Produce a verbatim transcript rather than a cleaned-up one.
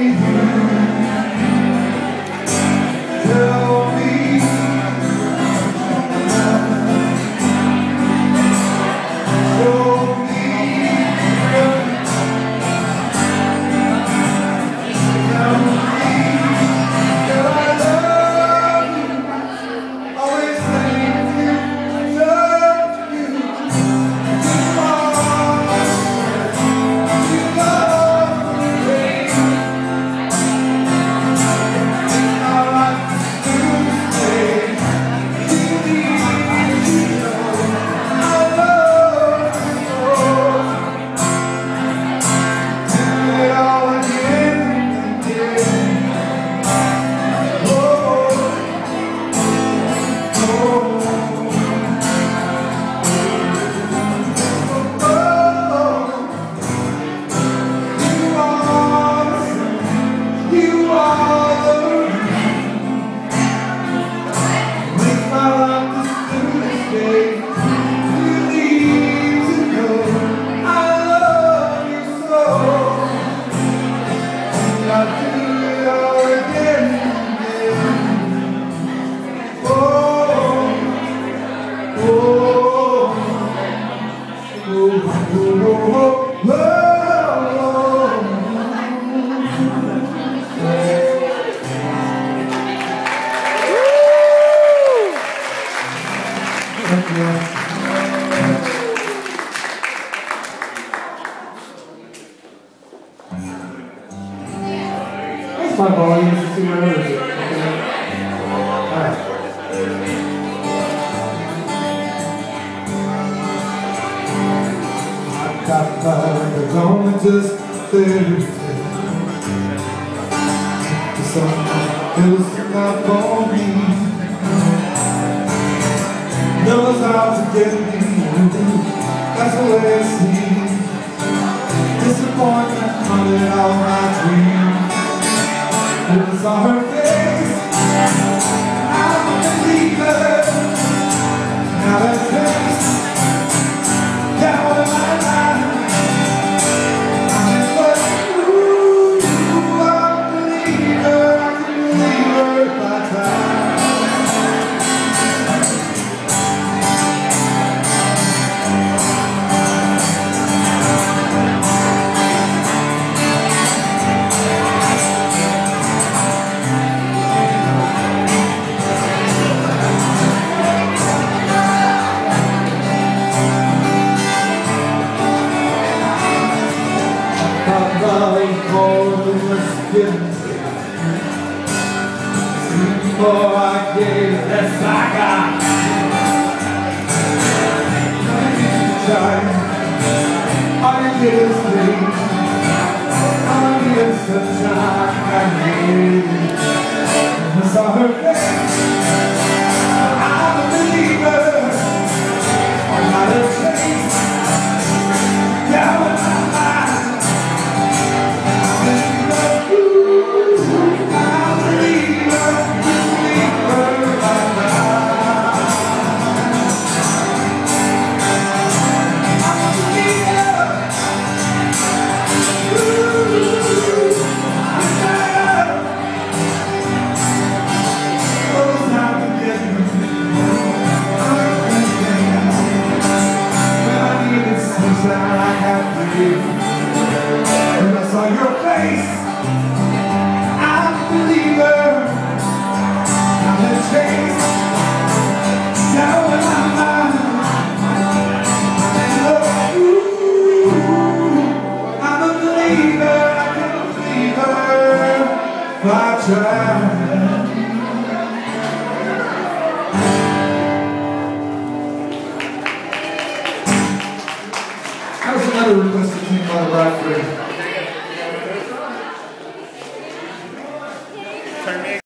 That's my volume, just see where it is. Alright. I got by the only just Thursday. The sun feels not for me. Knows how to get me. That's the way I see. Disappointment hunted all my dreams. It was on her face. I'm a believer. Now that face down in my mind. I'm in love. Ooh, I'm a believer. I can believe her if I try. Before I gave it, that's I got. All you did is leave. All you did is sunshine I need. I saw her face. I'm a believer. I'm not a chase. Down in my mind. When I saw your face, I'm a believer. I'm a chase down in my mind. I'm in love. Ooh, I'm a believer. I can believe her if I try. That was another request that came by the right way.